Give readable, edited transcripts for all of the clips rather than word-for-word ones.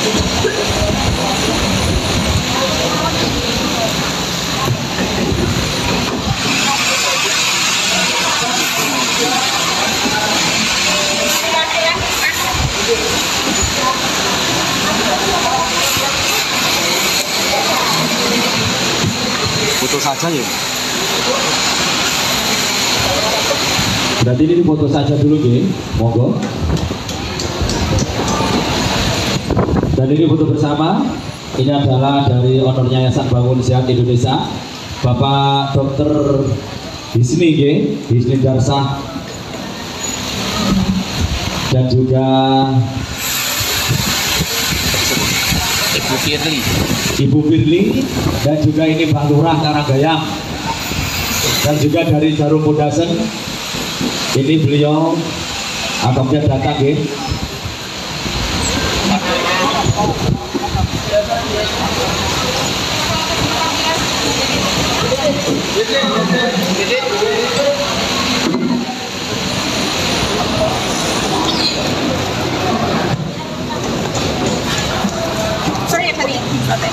Foto saja ya. Berarti ini foto saja dulu gini, monggo. Dan ini foto bersama. Ini adalah dari Honor Yayasan Bangun Sehat Indonesia, Bapak Dr. Hisni Darsah, dan juga Ibu Firly, dan juga ini Pak Lurah Karanggayam, dan juga dari Jarum Foundation. Ini beliau akhirnya datang ya. Sorry, Pani. Okay.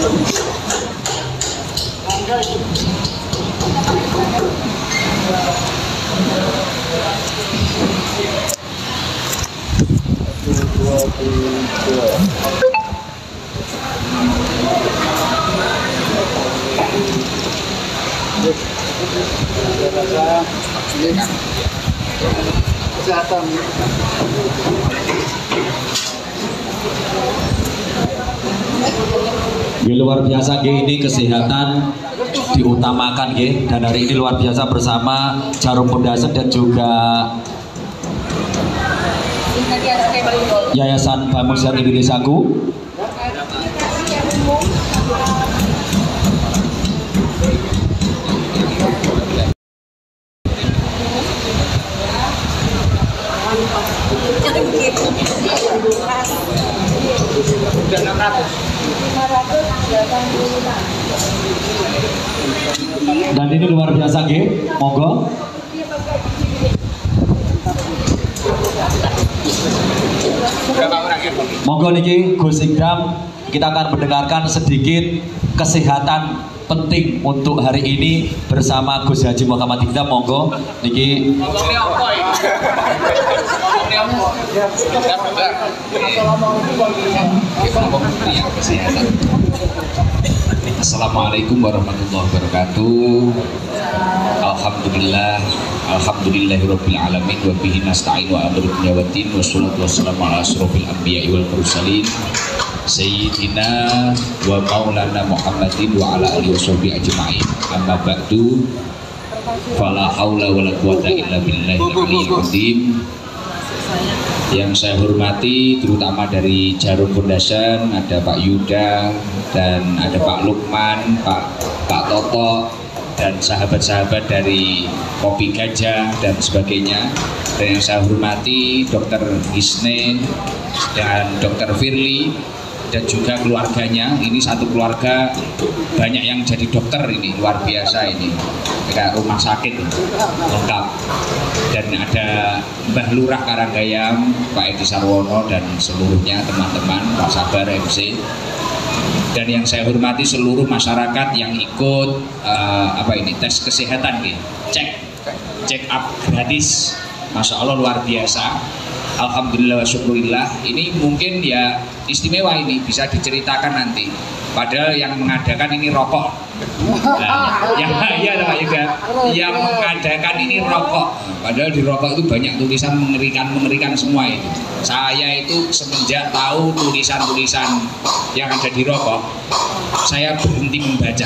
Kesehatan. Ya, luar biasa ini kesehatan diutamakan ya. Dan hari ini luar biasa bersama Jarum Foundation dan juga Yayasan Bangun Sehat Indonesiaku. Dan ini luar biasa G, monggo. Monggo niki Gus Ikdam, kita akan mendengarkan sedikit kesehatan penting untuk hari ini bersama Gus Haji Muhammad Ikdam. Monggo niki. Assalamualaikum warahmatullahi wabarakatuh. Alhamdulillah, alhamdulillahirabbil alamin wa bihi nasta'in wa amru dunya waddin wassalatu wassalamu ala asrofil anbiya'i wal mursalin sayyidina wa maulana Muhammadin wa ala alihi washabihi ajma'in. Amma ba'du, fala haula wala quwata illa billahil aliyyil azim. Yang saya hormati terutama dari Jarum Foundation, ada Pak Yuda dan ada Pak Lukman, Pak Toto, dan sahabat-sahabat dari Kopi Gajah dan sebagainya. Dan yang saya hormati Dr. Hisni dan Dr. Firly dan juga keluarganya. Ini satu keluarga banyak yang jadi dokter, ini luar biasa, ini kayak rumah sakit lengkap. Dan ada Mbah Lurah Karanggayam, Pak Edi Sarwono dan seluruhnya teman-teman, Pak Sabar MC. Dan yang saya hormati seluruh masyarakat yang ikut tes kesehatan nih, check up gratis, Masya Allah luar biasa. Alhamdulillah wa syukurillah. Ini mungkin ya istimewa, ini bisa diceritakan nanti. Padahal yang mengadakan ini rokok. Nah, yang mengadakan ini rokok. Padahal di rokok itu banyak tulisan mengerikan semua itu. Saya itu semenjak tahu tulisan-tulisan yang ada di rokok, saya berhenti membaca.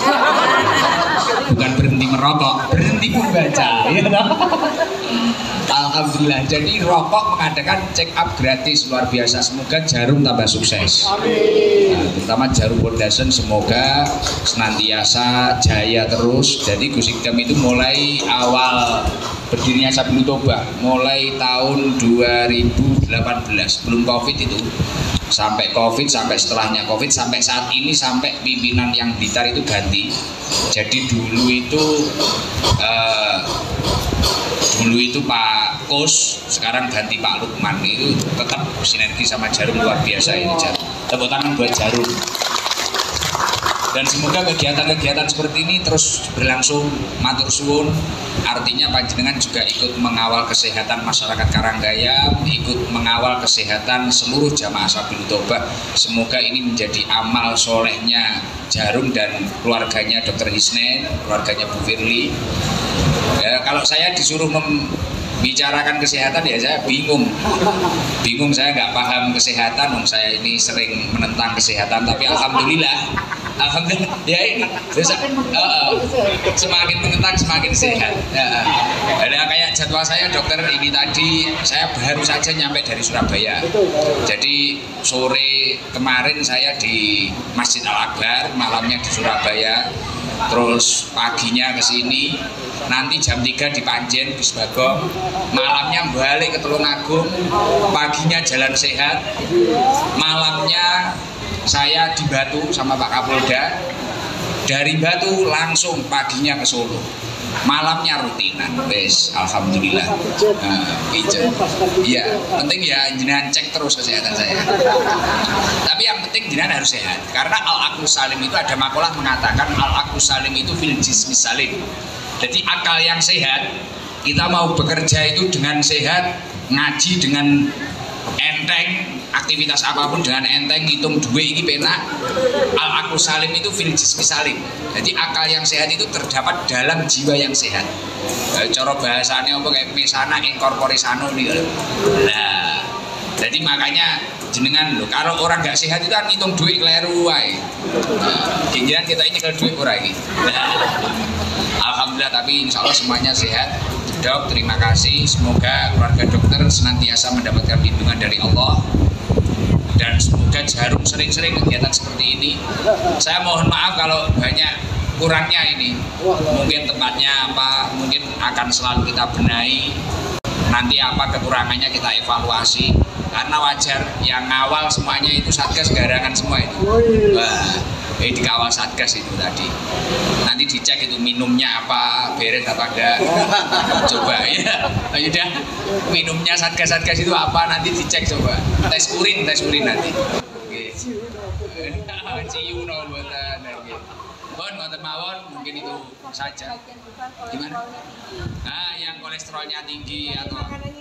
Bukan berhenti merokok, berhenti membaca. Ya, alhamdulillah. Jadi rokok mengadakan check up gratis, luar biasa. Semoga Jarum tambah sukses. Nah, terutama Jarum Foundation semoga senantiasa jaya terus. Jadi Gus Ikdam itu mulai awal berdirinya Sabilul Toba, mulai tahun 2018 belum Covid itu, sampai Covid, sampai setelahnya Covid, sampai saat ini, sampai pimpinan yang Blitar itu ganti. Jadi dulu itu dulu itu Pak Kus, sekarang ganti Pak Lukman, itu tetap sinergi sama Jarum luar biasa ini Jarum. Tepuk tangan buat Jarum. Dan semoga kegiatan-kegiatan seperti ini terus berlangsung, matur suwun. Artinya panjenengan juga ikut mengawal kesehatan masyarakat Karanggayam, ikut mengawal kesehatan seluruh jamaah Sabilul Taubah. Semoga ini menjadi amal solehnya Jarum dan keluarganya Dr. Hisnen, keluarganya Bu Firly. Ya, kalau saya disuruh membicarakan kesehatan ya saya bingung, saya nggak paham kesehatan. Saya ini sering menentang kesehatan, tapi alhamdulillah ya ini semakin menentang semakin sehat. Ada kayak jadwal saya dokter ini tadi, saya baru saja nyampe dari Surabaya. Jadi sore kemarin saya di Masjid Al Akbar, malamnya di Surabaya, terus paginya ke sini, nanti jam 3 di Panjen di Sebagong, malamnya balik ke Tulungagung, paginya Jalan Sehat, malamnya saya di Batu sama Pak Kapolda, dari Batu langsung paginya ke Solo, malamnya rutinan. Wes, alhamdulillah. Iya, penting ya jenengan cek terus kesehatan saya. Tapi yang penting jenengan harus sehat, karena Al-Aqlu Salim itu ada makalah mengatakan Al-Aqlu Salim itu fil jismi salim. Jadi akal yang sehat, kita mau bekerja itu dengan sehat, ngaji dengan enteng, aktivitas apapun dengan enteng, ngitung duit ini penak. Al-Aqlu Salim itu fil jismi salim. Jadi akal yang sehat itu terdapat dalam jiwa yang sehat. Cara bahasanya apa kayak misana incorpore sano nih. Nah, jadi makanya jenengan loh, kalau orang nggak sehat itu kan ngitung duit keliru wae. Jangan kita ini kalau duit ora iki. Alhamdulillah, tapi insya Allah semuanya sehat. Dok, terima kasih. Semoga keluarga dokter senantiasa mendapatkan lindungan dari Allah. Dan semoga Jarum sering-sering kegiatan seperti ini. Saya mohon maaf kalau banyak kurangnya ini. Mungkin tempatnya apa, mungkin akan selalu kita benahi. Nanti apa kekurangannya kita evaluasi. Karena wajar yang ngawal semuanya itu Satgas garangan semua itu. Wah, dikawal Satgas itu tadi. Nanti dicek itu minumnya apa, beres apa enggak. Coba ya. Ayo dah. Minumnya Satgas itu apa, nanti dicek coba. Tes urin nanti. Oke. Ciu no buatan nggih. Bon, ngoten mawon, mungkin itu saja. Gimana? Nah, yang kolesterolnya tinggi atau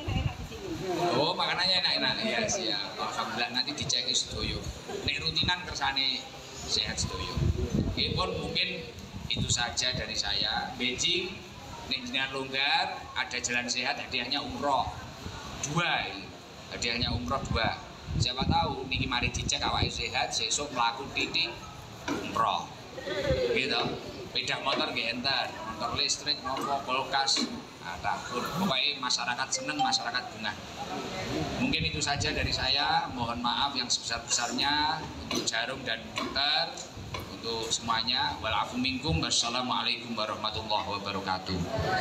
oh, makanannya enak-enak. Ya, siap. Alhamdulillah, nanti dicek sedoyo. Nek rutinan kersane sehat sedoyo. Oke, pun mungkin itu saja dari saya. Beijing, nek jenengan longgar, ada jalan sehat, hadiahnya umroh 2. Hadiahnya umroh 2. Siapa tahu niki mari dicek awake sehat, sesuk mlaku titik umroh. Gitu. Beda motor nggih enter, motor listrik, nopo kulkas. Pokoknya masyarakat senang, masyarakat bunga. Mungkin itu saja dari saya. Mohon maaf yang sebesar-besarnya untuk Jarum dan dokter, untuk semuanya. Walafu minkum. Wassalamualaikum warahmatullahi wabarakatuh.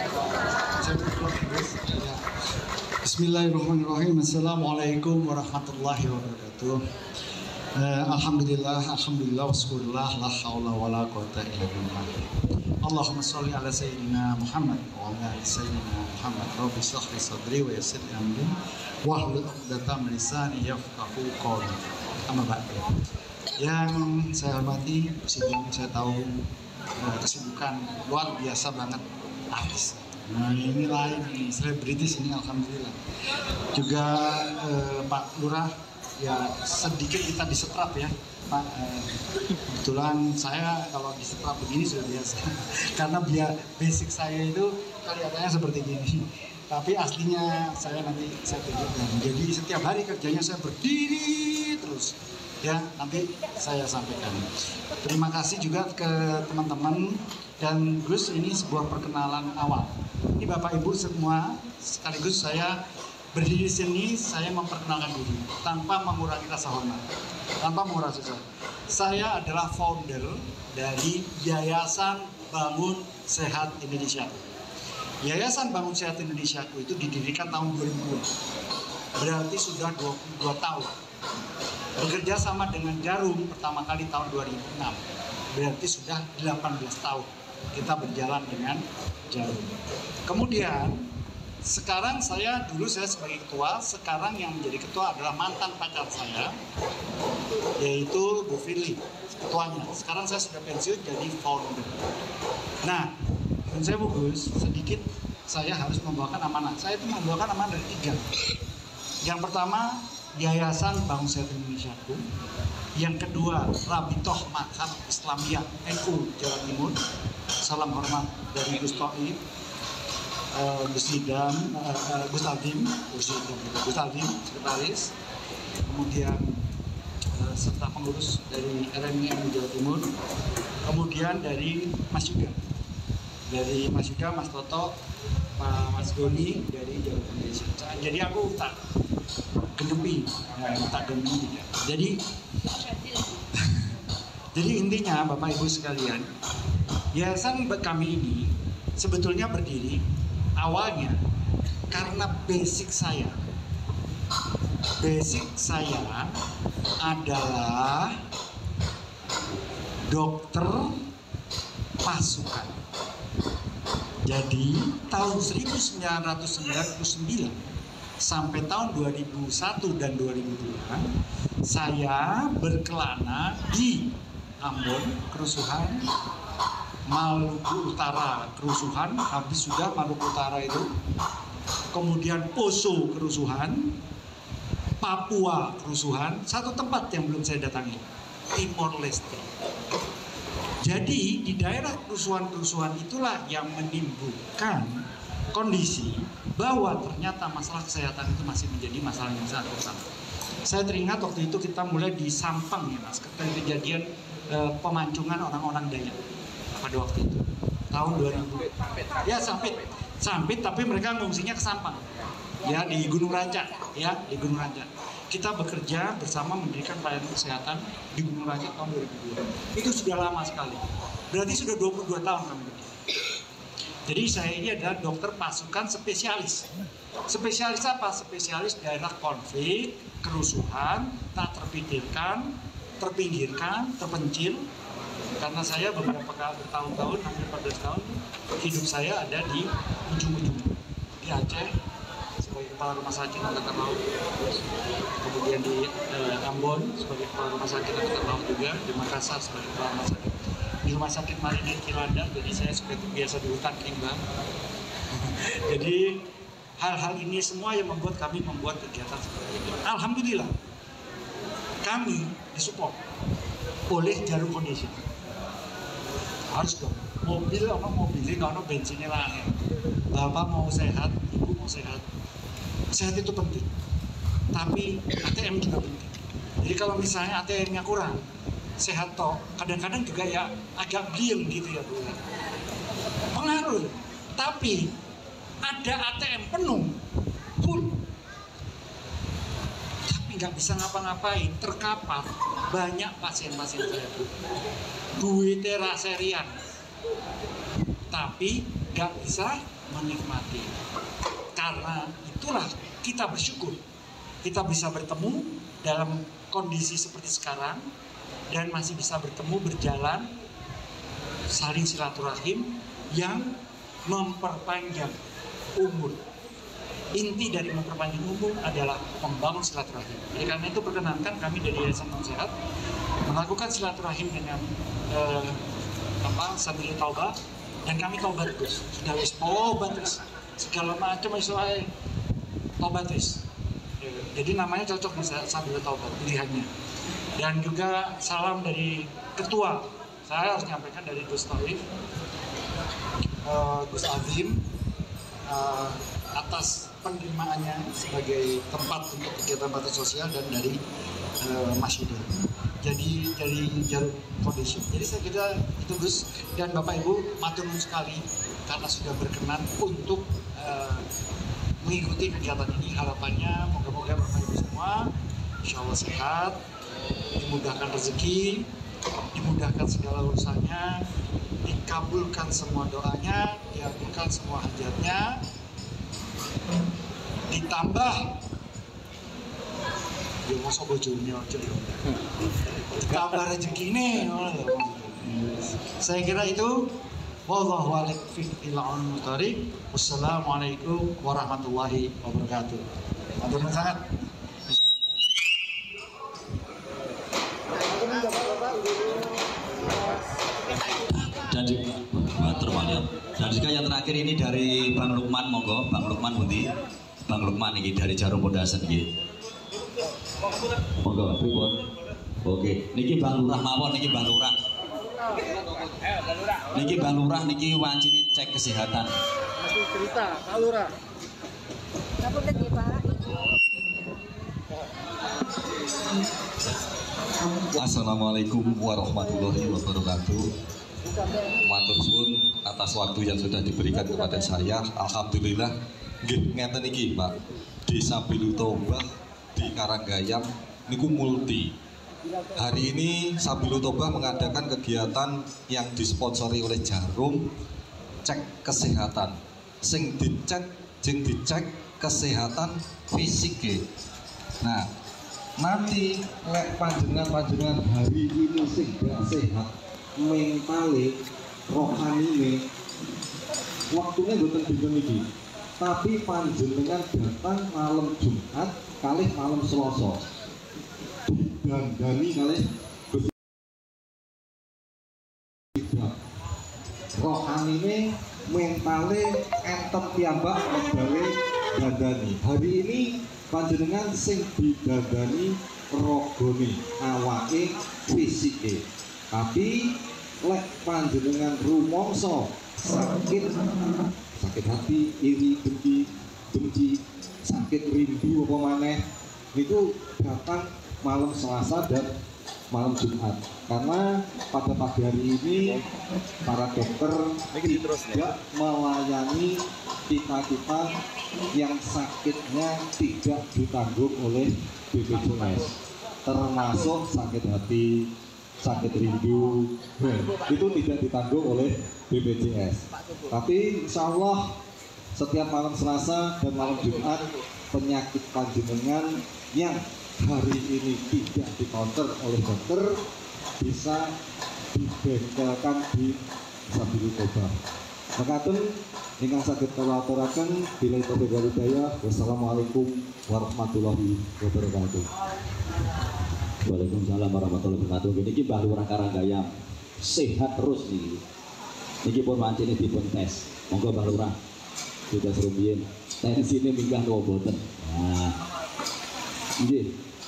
Bismillahirrahmanirrahim. Assalamualaikum warahmatullahi wabarakatuh. Alhamdulillah, wassyukurillah, la haula wala quwata illa billah. Allahumma sholli ala sayyidina Muhammad wa ala ali sayyidina Muhammad. Rabbi shrah li sadri wa yassir li amri wahlul 'uqdatam min lisani yafqahu qawli. Amma ba'du. Yang saya hormati, meskipun saya tahu kesibukan luar biasa banget artis. Nah, ini lain nih, selebritis ini alhamdulillah. Juga Pak Lurah, ya sedikit kita disetrap ya Pak. Kebetulan saya kalau disetrap begini sudah biasa karena biar basic saya itu kelihatannya seperti gini, tapi aslinya saya nanti saya tunjukkan. Jadi setiap hari kerjanya saya berdiri terus ya, nanti saya sampaikan. Terima kasih juga ke teman-teman, dan Gus ini sebuah perkenalan awal. Ini Bapak Ibu semua, sekaligus saya berdiri di sini, saya memperkenalkan diri tanpa mengurangi rasa hormat, tanpa mengurangi rasa. Saya adalah founder dari Yayasan Bangun Sehat Indonesia. Yayasan Bangun Sehat Indonesia itu didirikan tahun 2000, berarti sudah 22 tahun. Bekerja sama dengan Jarum pertama kali tahun 2006, berarti sudah 18 tahun kita berjalan dengan Jarum. Kemudian Sekarang dulu saya sebagai ketua, sekarang yang menjadi ketua adalah mantan pacar saya, yaitu Bu Firly, ketuanya. Sekarang saya sudah pensiun jadi founder. Nah, menurut saya bagus, sedikit saya harus membawakan amanah. Saya itu membawakan amanah dari 3. Yang pertama, Yayasan Bank Syariah Indonesiaku. Yang kedua, Rabitoh Makam Islamiyah NU Jawa Timur. Salam hormat dari Gus Toib, Gus Idam, Gus Aldim, sekretaris. Kemudian serta pengurus dari RMIM Jawa Timur. Kemudian dari Mas Yuda. Dari Mas Yuda, Mas Toto, Pak Mas Goni dari Jawa Foundation. Jadi aku tak genepi, tak genepi. Jadi intinya Bapak Ibu sekalian, yayasan kami ini sebetulnya berdiri awalnya karena basic saya adalah dokter pasukan. Jadi tahun 1999 sampai tahun 2001 dan 2002 saya berkelana di Ambon kerusuhan, Maluku Utara kerusuhan, habis sudah Maluku Utara itu, kemudian Poso kerusuhan, Papua kerusuhan, satu tempat yang belum saya datangi, Timor Leste. Jadi di daerah kerusuhan-kerusuhan itulah yang menimbulkan kondisi bahwa ternyata masalah kesehatan itu masih menjadi masalah yang sangat besar. Saya teringat waktu itu kita mulai di Sampang ya Mas, kejadian pemancungan orang-orang Dayak pada waktu itu tahun 2000 ya Sampit tapi mereka ngungsinya ke Sampang ya, di Gunung Rancak ya, di Gunung Rancak. Kita bekerja bersama mendirikan pelayanan kesehatan di Gunung Rancak tahun 2002. Itu sudah lama sekali, berarti sudah 22 tahun kami berdiri. Jadi saya ini adalah dokter pasukan spesialis. Spesialis apa? Spesialis daerah konflik, kerusuhan, tak terpikirkan, terpinggirkan, terpencil. Karena saya beberapa kali bertahun-tahun, hampir 14 tahun, hidup saya ada di ujung-ujung. Di Aceh, sebagai kepala rumah sakit Angkatan Laut. Kemudian di Ambon, sebagai kepala rumah sakit Angkatan Laut juga. Di Makassar, sebagai kepala rumah sakit. Di rumah sakit Marinir Cilanda, jadi saya seperti biasa di hutan Kimbang. Jadi hal-hal ini semua yang membuat kami membuat kegiatan seperti ini. Alhamdulillah, kami disupport oleh Jarum Foundation. Harus dong, mobil nggak ono bensinnya lah. Bapak mau sehat, ibu mau sehat. Sehat itu penting, tapi ATM juga penting. Jadi kalau misalnya ATM-nya kurang, sehat toh, kadang-kadang juga ya agak blieng gitu ya Bu. Pengaruh, tapi ada ATM penuh, full, tapi nggak bisa ngapa-ngapain, terkapar. Banyak pasien-pasien saya Bu, duitnya raserian, tapi nggak bisa menikmati. Karena itulah kita bersyukur, kita bisa bertemu dalam kondisi seperti sekarang, dan masih bisa bertemu, berjalan, saling silaturahim yang memperpanjang umur. Inti dari memperpanjang umur adalah membangun silaturahim. Jadi karena itu perkenankan kami dari Yayasan Bank Sehat melakukan silaturahim dengan sambil taubat, dan kami taubat terus. Sudah wis taubat terus, segala macam isoai taubat terus. Jadi namanya cocok nih sambil taubat pilihannya. Dan juga salam dari ketua, saya harus menyampaikan dari Gus Toib, Gus Aldim, atas penerimaannya sebagai tempat untuk kegiatan bakti sosial, dan dari Mas Yuda. Jadi dari Jarum Foundation. Jadi saya kira itu Gus, dan Bapak Ibu matur nuwun sekali karena sudah berkenan untuk mengikuti kegiatan ini. Harapannya moga-moga Bapak Ibu semua insya Allah sehat, dimudahkan rezeki, dimudahkan segala urusannya, dikabulkan semua doanya, diabulkan semua hajatnya, ditambah ya masa bojone aja ya, ditambah rezeki ini. Saya kira itu, Wallahu a'lam bishawab. Wassalamualaikum warahmatullahi wabarakatuh. Matur nuwun. Dan juga dan juga yang terakhir ini dari Bang Lukman, monggo Bang Lukman Budi. Bang Lukman ini dari Jarum Pondasem iki. Monggo pripun? Oke, niki Bang Lurah mawon, niki Bang Lurah. Niki Bang Lurah niki wancine cek kesehatan. Masih cerita, Pak Lurah. Ngapunten nggih, Pak. Assalamualaikum warahmatullahi wabarakatuh. Matur suwun atas waktu yang sudah diberikan kepada saya. Alhamdulillah nggih ngeten iki, Pak. Desa Bilutobah di Karanggayam niku multi. Hari ini Sabilutobah mengadakan kegiatan yang disponsori oleh Jarum, cek kesehatan. Sing dicek kesehatan fisik. Nah, nanti lek panjenengan hari ini sing gak sehat, mentale, rohanine, waktunya mboten dinten iki. Tapi panjenengan datang malam Jumat kalih malam Selasa. Dandani kalih rohanine, mentale enten piyambak gawe dandani. Hari ini panjenengan sing didandani rogone, awake, fisike. Tapi lek panjenengan rumangsa sakit hati, iri, benci, sakit rindu apa maneh niku datang malam Selasa dan malam Jumat. Karena pada pagi hari ini para dokter tidak melayani kita yang sakitnya tidak ditanggung oleh BPJS, termasuk sakit hati, sakit rindu, itu tidak ditanggung oleh BPJS. Tapi insya Allah setiap malam Selasa dan malam Jumat penyakit panjenengan yang hari ini tidak dikonter oleh dokter bisa dibengkelkan di Sabilutobah. Makaten ingkang saged kula aturaken billahi taufiq wal hidayah. Wassalamualaikum warahmatullahi wabarakatuh. Waalaikumsalam warahmatullahi wabarakatuh. Niki Mbah Lurah Karanggayam sehat terus niki. Niki pun wancine dipun tes. Monggo Mbah Lurah. Sudah serumiyin. Tensine minggah napa boten. Nah. Nggih.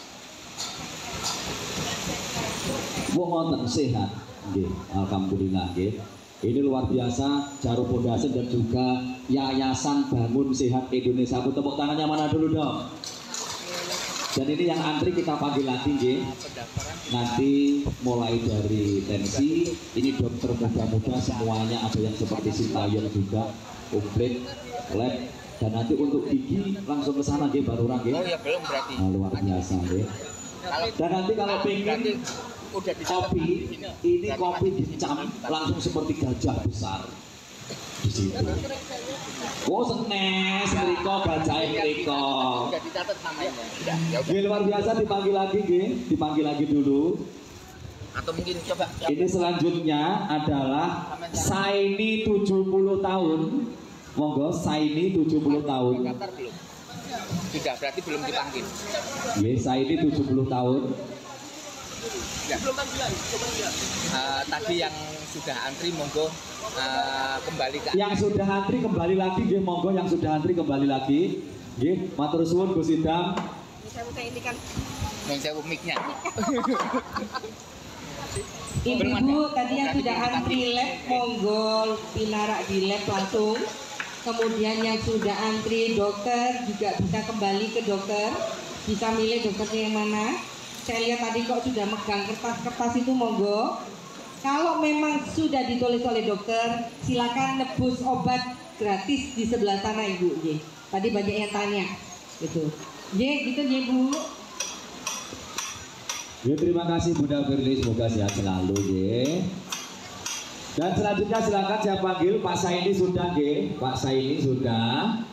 Wong wonten sehat. Nggih, alhamdulillah nggih. Ini luar biasa, Jarum Pondasem dan juga Yayasan Bangun Sehat Indonesia. Aku tepuk tangannya mana dulu dong. Dan ini yang antri kita panggil lagi, nggih. Nanti mulai dari tensi, ini dokter muda-muda semuanya ada yang seperti Sintayong juga, komplit, lab. Dan nanti untuk gigi langsung ke sana, nggih, baru nggih. Oh ya belum berarti. Nah, luar biasa, nggih. Dan nanti kalau pengen kopi, ini kopi dicam langsung seperti gajah besar di situ. Oh senes, riko gajah riko. Sudah dicatat namanya. Sudah. Luar biasa, dipanggil lagi, dipanggil lagi dulu. Atau mungkin coba. Ini selanjutnya adalah Saini 70 tahun. Monggo Saini 70 tahun. Daftar belum? Sudah, berarti belum dipanggil. Saini 70 tahun. Ya. Tadi yang sudah antri monggo kembali ke. Yang sudah antri kembali lagi, nggih, monggo yang sudah antri kembali lagi. Nggih, matur suwun Gus Idam. Bisa buka ini kan. Mau saya mic-nya. Ibu-ibu tadi yang sudah antri lab monggo pinarak di lab langsung. Kemudian yang sudah antri dokter juga bisa kembali ke dokter. Bisa milih dokternya yang mana. Saya lihat tadi kok sudah megang kertas-kertas itu, monggo. Kalau memang sudah ditulis oleh dokter, silakan nebus obat gratis di sebelah sana, Ibu. Ye. Tadi banyak yang tanya, gitu. Gitu ya, Bu. Ya, terima kasih Bunda Firly, semoga sehat selalu, ya. Dan selanjutnya silakan saya panggil Pak Saini sudah, Pak Saini sudah.